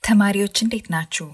ተማሪዎች እንዴት ናችሁ?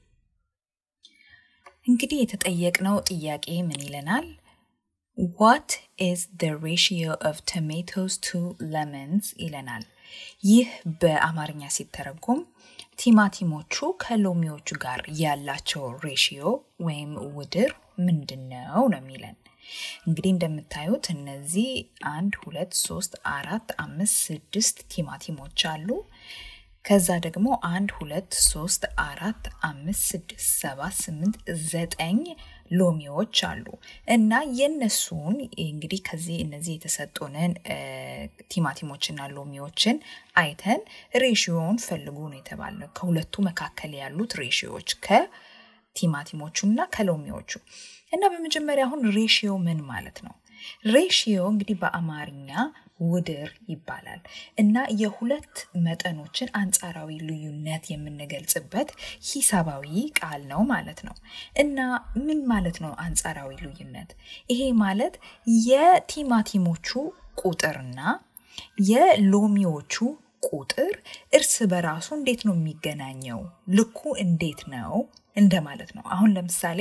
እንግዲህ የተጠየቅነው ጥያቄ ምን ይለናል? What is the ratio of tomatoes to lemons ይለናል። ይህ በአማርኛ ሲተረጎም ቲማቲሞቹ ከሎሚዎቹ ጋር ያላቸው ሬሽዮ ወይም ውድር ምንድነው ነው የሚለን። እንግዲህ እንደምታዩት እነዚህ 1 2 3 4 5 6 ቲማቲሞች አሉ። ከዛ ደግሞ 1 2 3 4 5 6 7 8 9 ሎሚዎች አሉ እና የነሱን እንግዲህ ከዚህ እነዚህ የተሰጡንን ቲማቲሞችና ሎሚዎችን አይተን ሬሽዮውን ፈልጉ ነው የተባለው። ከሁለቱ መካከል ያሉት ሬሽዮዎች ከቲማቲሞቹና ከሎሚዎቹ እና በመጀመሪያ አሁን ሬሽዮ ምን ማለት ነው? ሬሽዮ እንግዲህ በአማርኛ ውድር ይባላል እና የሁለት መጠኖችን አንጻራዊ ልዩነት የምንገልጽበት ሂሳባዊ ቃል ነው ማለት ነው። እና ምን ማለት ነው አንጻራዊ ልዩነት? ይሄ ማለት የቲማቲሞቹ ቁጥርና የሎሚዎቹ ቁጥር እርስ በራሱ እንዴት ነው የሚገናኘው? ልኩ እንዴት ነው እንደማለት ነው። አሁን ለምሳሌ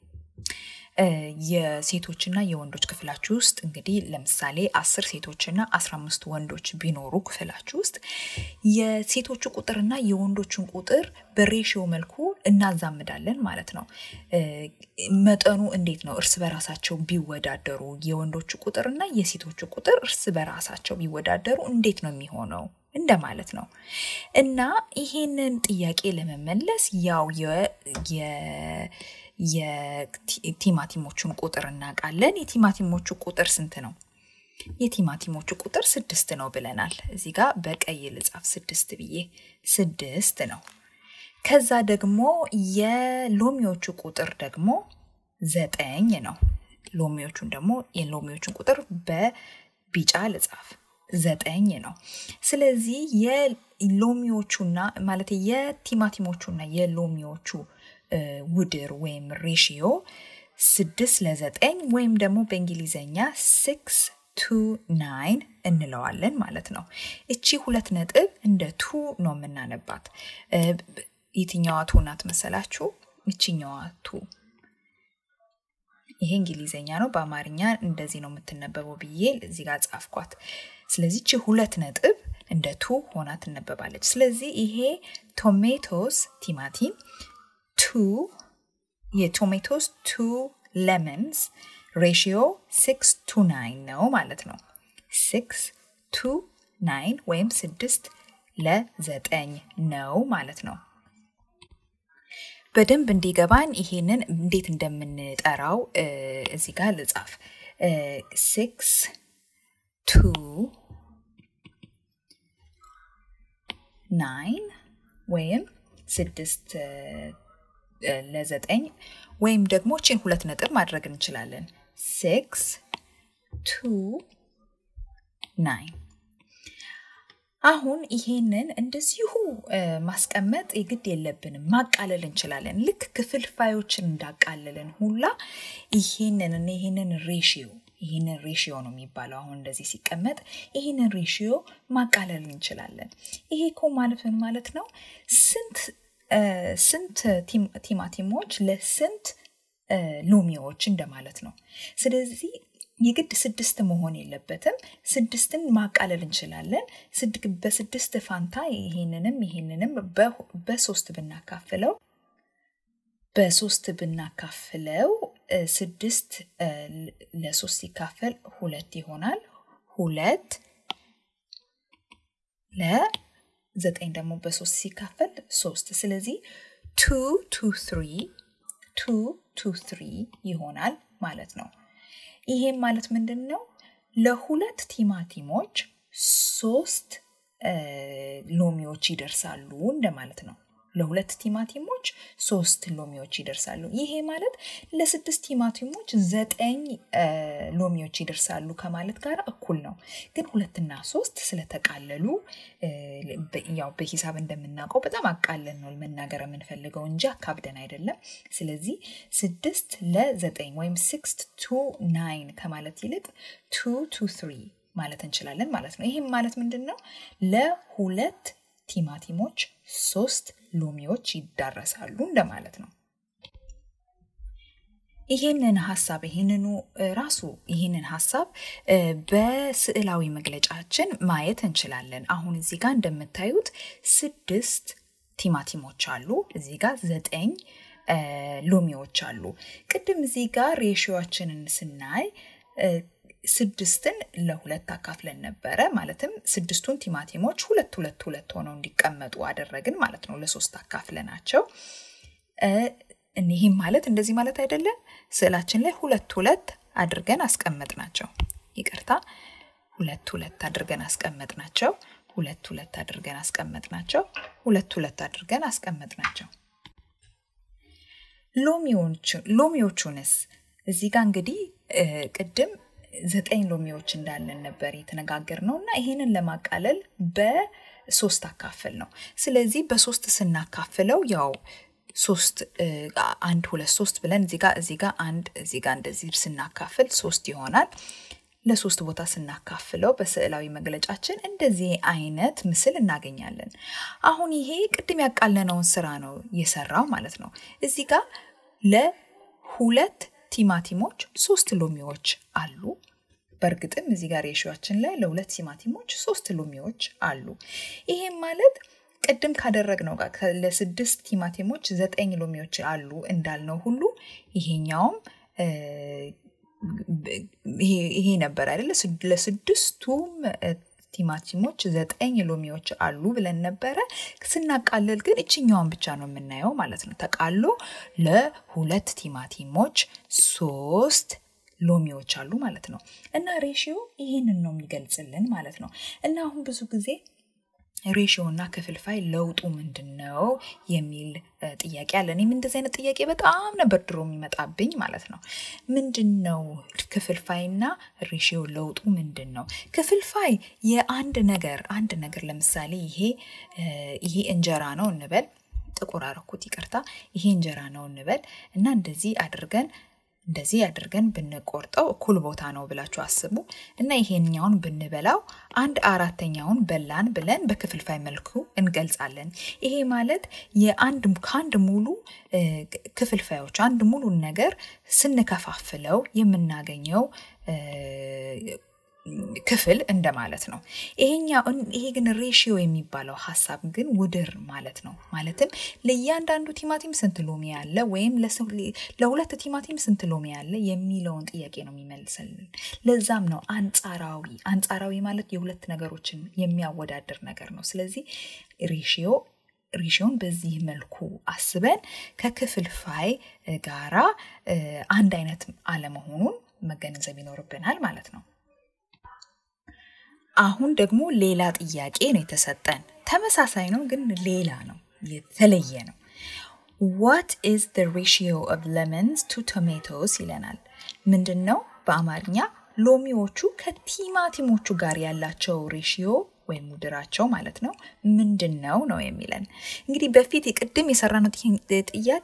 የሴቶችና የወንዶች ክፍላችሁ ውስጥ እንግዲህ ለምሳሌ 10 ሴቶችና 15 ወንዶች ቢኖሩ ክፍላችሁ ውስጥ የሴቶቹ ቁጥርና የወንዶቹን ቁጥር በሬሽዮ መልኩ እናዛምዳለን ማለት ነው። መጠኑ እንዴት ነው እርስ በራሳቸው ቢወዳደሩ የወንዶቹ ቁጥርና የሴቶቹ ቁጥር እርስ በራሳቸው ቢወዳደሩ እንዴት ነው የሚሆነው እንደማለት ነው። እና ይሄንን ጥያቄ ለመመለስ ያው የቲማቲሞቹን ቁጥር እናውቃለን። የቲማቲሞቹ ቁጥር ስንት ነው? የቲማቲሞቹ ቁጥር 6 ነው ብለናል። እዚህ ጋር በቀይ ልጻፍ 6 ብዬ 6 ነው። ከዛ ደግሞ የሎሚዎቹ ቁጥር ደግሞ 9 ነው። የሎሚዎቹን ቁጥር በቢጫ ልጻፍ 9 ነው። ስለዚህ የሎሚዎቹና ማለት የቲማቲሞቹና የሎሚዎቹ ውድር ወይም ሬሽዮ 6 ለ9 ወይም ደግሞ በእንግሊዘኛ 6 to 9 እንለዋለን ማለት ነው። እቺ 2 ነጥብ እንደ 2 ነው የምናነባት። የትኛዋ 2 ናት መሰላችሁ? እቺኛዋ 2። ይሄ እንግሊዘኛ ነው፣ በአማርኛ እንደዚህ ነው የምትነበበው ብዬ እዚህ ጋር ጻፍኳት። ስለዚህ እቺ 2 ነጥብ እንደ 2 ሆና ትነበባለች። ስለዚህ ይሄ ቶሜቶስ ቲማቲም የቶሜቶስ 2 lemons ratio 6 to 9 ነው ማለት ነው። 6 to 9 ወይም 6 ለ9 ነው ማለት ነው። በደንብ እንዲገባን ይሄንን እንዴት እንደምንጠራው እዚህ ጋር ልጻፍ። 6 to 9 ወይም 6 ለ9 ወይም ደግሞ እቺን 2 ነጥብ ማድረግ እንችላለን። 6 to 9። አሁን ይሄንን እንደዚሁ ማስቀመጥ የግድ የለብንም፣ ማቃለል እንችላለን። ልክ ክፍልፋዮችን እንዳቃለልን ሁላ ይሄንን ሬሽዮ ነው የሚባለው። አሁን እንደዚህ ሲቀመጥ ይሄንን ሬሽዮ ማቃለል እንችላለን። ይሄ እኮ ማለት ነው ስንት ቲማቲሞች ለስንት ሎሚዎች እንደማለት ነው። ስለዚህ የግድ 6 መሆን የለበትም። 6ን ማቃለል እንችላለን። በ6 ፋንታ ይሄንንም በ3 ብናካፍለው 6 ለ3 ሲካፈል 2 ይሆናል። 2 ለ9 ደግሞ በ3 ሲካፈል 3። ስለዚህ 2 to 3 ይሆናል ማለት ነው። ይሄም ማለት ምንድነው? ለሁለት ቲማቲሞች 3 ሎሚዎች ይደርሳሉ እንደማለት ነው። ለሁለት ቲማቲሞች 3 ሎሚዎች ይደርሳሉ። ይሄ ማለት ለ6 ቲማቲሞች 9 ሎሚዎች ይደርሳሉ ከማለት ጋር እኩል ነው። ግን 2 እና 3 ስለተቃለሉ ያው በሂሳብ እንደምናውቀው በጣም አቃለን ነው መናገር የምንፈልገው እንጂ አካብደን አይደለም። ስለዚህ 6 ለ9 ወይም 6 to 9 ከማለት ይልቅ 2 to 3 ማለት እንችላለን ማለት ነው። ይሄም ማለት ምንድነው? ለሁለት ቲማቲሞች 3 ሎሚዎች ይዳረሳሉ እንደማለት ነው። ይሄንን ሐሳብ በስዕላዊ መግለጫችን ማየት እንችላለን። አሁን እዚህ ጋር እንደምታዩት 6 ቲማቲሞች አሉ። እዚህ ጋር 9 ሎሚዎች አሉ። ቅድም እዚህ ጋር ሬሺዮአችንን ስናይ 6ን ለ2 አካፍለን ነበረ። ማለትም 6ቱን ቲማቲሞች 2 ሆነው እንዲቀመጡ አደረግን ማለት ነው። ለ3 አካፍለናቸው እነዚህ ማለት እንደዚህ ማለት አይደለም። ስዕላችን ላይ 2 አድርገን አስቀመጥናቸው። ይቅርታ 2 አድርገን አስቀመጥናቸው። 2 አድርገን አስቀመጥናቸው። 2 አድርገን አስቀመጥናቸው። ሎሚዎቹንስ እዚህ ጋር እንግዲህ ቅድም 9 ሎሚዎች እንዳለን ነበር የተነጋገርነውና ይሄንን ለማቃለል በ3 አካፍል ነው። ስለዚህ በ3 ስናካፍለው ያው 3 1 2 3 ብለን እዚህ ጋር 1 እዚህ ጋር እንደዚህ ስናካፍል 3 ይሆናል። ለ3 ቦታ ስናካፍለው በስዕላዊ መግለጫችን እንደዚህ አይነት ምስል እናገኛለን። አሁን ይሄ ቅድም ያቃለነውን ስራ ነው የሰራው ማለት ነው። እዚህ ጋር ለ2 ቲማቲሞች 3 ሎሚዎች አሉ። በርግጥም እዚህ ጋር ሬሺዮአችን ላይ ለ2 ቲማቲሞች 3 ሎሚዎች አሉ። ይሄም ማለት ቅድም ካደረግነው ጋር ለ6 ቲማቲሞች 9 ሎሚዎች አሉ እንዳልነው ሁሉ ይሄኛውም ይሄ ነበር አይደለ? ለ6ቱም ቲማቲሞች 9 ሎሚዎች አሉ ብለን ነበረ። ስናቃልል ግን እቺኛውን ብቻ ነው የምናየው ማለት ነው። ተቃሎ ለ2 ቲማቲሞች 3 ሎሚዎች አሉ ማለት ነው። እና ሬሺዮ ይሄንን ነው የሚገልጽልን ማለት ነው። እና አሁን ብዙ ጊዜ ሬሺዮ እና ክፍልፋይ ለውጡ ምንድነው የሚል ጥያቄ አለ። እኔም እንደዚህ አይነት ጥያቄ በጣም ነበር ድሮ የሚመጣብኝ ማለት ነው። ምንድነው ክፍልፋይና ሬሺዮ ለውጡ ምንድነው? ክፍልፋይ የአንድ ነገር ለምሳሌ ይሄ እንጀራ ነው እንበል። ጥቁር አረኩት ይቅርታ። ይሄ እንጀራ ነው እንበል እና እንደዚህ አድርገን ብንቆርጠው እኩል ቦታ ነው ብላችሁ አስቡ እና ይሄንኛውን ብንበላው 1/4ኛውን በላን ብለን በክፍልፋይ መልኩ እንገልጻለን። ይሄ ማለት ከአንድ ሙሉ ክፍልፋዮች አንድ ሙሉ ነገር ስንከፋፍለው የምናገኘው ክፍል እንደማለት ነው። ይሄ ግን ሬሺዮ የሚባለው ሐሳብ ግን ውድር ማለት ነው። ማለትም ለእያንዳንዱ ቲማቲም ስንት ሎሚ አለ ወይም ለ2 ቲማቲም ስንት ሎሚ አለ የሚለውን ጥያቄ ነው የሚመልስልን። ለዛም ነው አንጻራዊ ማለት የሁለት ነገሮችን የሚያወዳድር ነገር ነው። ስለዚህ ሬሺዮን በዚህ መልኩ አስበን ከክፍልፋይ ጋራ አንድ አይነት አለመሆኑን መገንዘብ ይኖርብናል ማለት ነው። አሁን ደግሞ ሌላ ጥያቄ ነው የተሰጠን። ተመሳሳይ ነው ግን ሌላ ነው፣ የተለየ ነው። What is the ratio of lemons to tomatoes ይለናል። ምንድነው በአማርኛ ሎሚዎቹ ከቲማቲሞቹ ጋር ያላቸው ሬሺዮ ወይም ውድራቸው ማለት ነው ምንድነው ነው የሚለን። እንግዲህ በፊት ቅድም የሰራነው ጥያቄ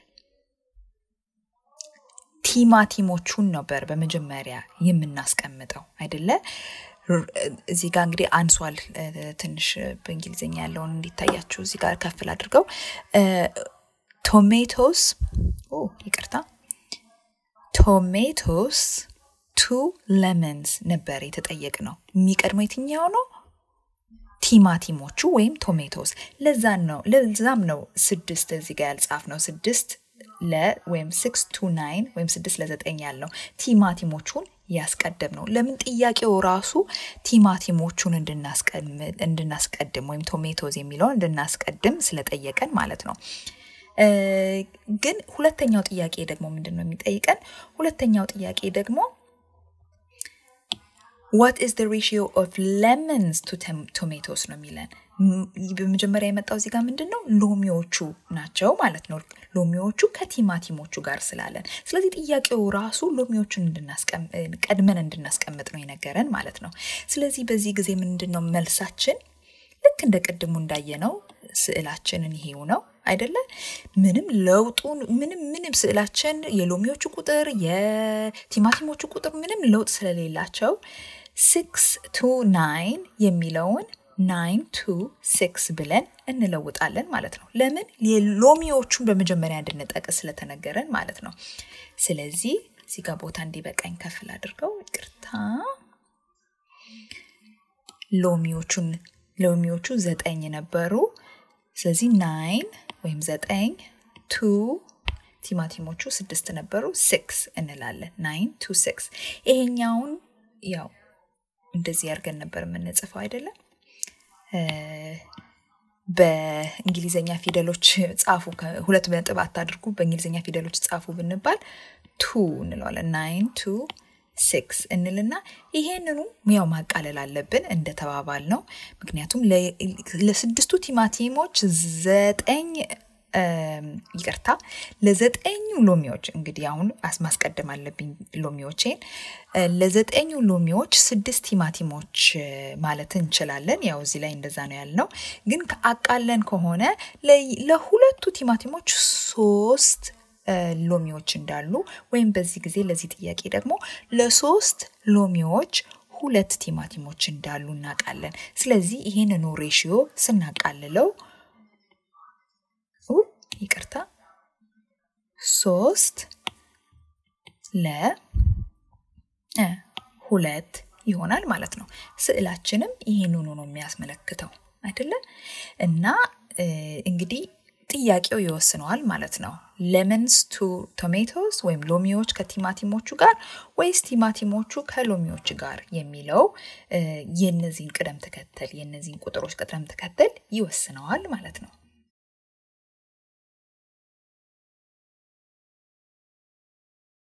ቲማቲሞቹን ነበር በመጀመሪያ የምናስቀምጠው አይደለ? እዚህ ጋር እንግዲህ አንሷል ትንሽ በእንግሊዘኛ ያለውን እንዲታያችሁ እዚህ ጋር ከፍል አድርገው tomatoes to lemons ነበር የተጠየቅነው። የሚቀድመው የትኛው ነው? ቲማቲሞቹ ወይም tomatoes። ለዛም ነው 6 እዚህ ጋር ያልጻፍነው 6 ወይም 6 to 9 ወይም 6 ለ9 ያለው ቲማቲሞቹን ያስቀደም ነው። ለምን ጥያቄው ራሱ ቲማቲሞቹን እንድናስቀድም ወይም tomatoes የሚለውን እንድናስቀድም ስለጠየቀን ማለት ነው። ግን ሁለተኛው ጥያቄ ደግሞ ምንድነው የሚጠይቀን? ሁለተኛው ጥያቄ ደግሞ What is the ratio of lemons to tomatoes ነው የሚለን። በመጀመሪያ የመጣው እዚህ ጋር ምንድነው? ሎሚዎቹ ናቸው ማለት ነው። ሎሚዎቹ ከቲማቲሞቹ ጋር ስላለን ስለዚህ ጥያቄው ራሱ ሎሚዎቹን ቀድመን እንድናስቀምጥ ነው የነገረን ማለት ነው። ስለዚህ በዚህ ጊዜ ምንድነው መልሳችን? ልክ እንደ ቅድሙ እንዳየነው ስዕላችንን ይሄው ነው አይደለ? ምንም ስዕላችን የሎሚዎቹ ቁጥር የቲማቲሞቹ ቁጥር ምንም ለውጥ ስለሌላቸው 6 to 9 የሚለውን 9 to 6 ብለን እንለውጣለን ማለት ነው ለምን ሎሚዎቹን በመጀመሪያ እንድንጠቅስ ስለተነገረን ማለት ነው ስለዚህ እዚህ ጋር ቦታ እንዲበቃኝ ከፍል አድርገው ይቅርታ ሎሚዎቹ 9 ነበሩ ስለዚህ 9 ወይም 9 to ቲማቲሞቹ 6 ነበሩ 6 እንላለን 9 to 6 ይሄኛውን ያው እንደዚህ አድርገን ነበር የምንጽፈው አይደለም በእንግሊዘኛ ፊደሎች ጻፉ ሁለት ነጥብ አታድርጉ በእንግሊዘኛ ፊደሎች ጻፉ ብንባል 2 እንላለን 9 to 6 እንልና ይሄንኑ ያው ማቃለል አለብን እንደተባባል ነው ምክንያቱም ለስድስቱ ቲማቲሞች 9 ይቅርታ ለዘጠኙ ሎሚዎች እንግዲህ አሁን ማስቀደም አለብኝ ሎሚዎችን ለዘጠኙ ሎሚዎች 6 ቲማቲሞች ማለት እንችላለን ያው እዚህ ላይ እንደዛ ነው ያልነው ግን አቃለን ከሆነ ለሁለቱ ቲማቲሞች 3 ሎሚዎች እንዳሉ ወይም በዚህ ጊዜ ለዚህ ጥያቄ ደግሞ ለ3 ሎሚዎች 2 ቲማቲሞች እንዳሉ እናቃለን ስለዚህ ይሄንን ሬሺዮ ስናቃልለው ይቅርታ 3 ለ2 ይሆናል ማለት ነው ስዕላችንም ይሄንኑ ነው የሚያስመለክተው አይደለ እና እንግዲህ ጥያቄው ይወስነዋል ማለት ነው lemons to tomatoes ወይም ሎሚዎች ከቲማቲሞቹ ጋር ወይስ ቲማቲሞቹ ከሎሚዎች ጋር የሚለው የነዚህን ቅደም ተከተል የነዚህን ቁጥሮች ቅደም ተከተል ይወስነዋል ማለት ነው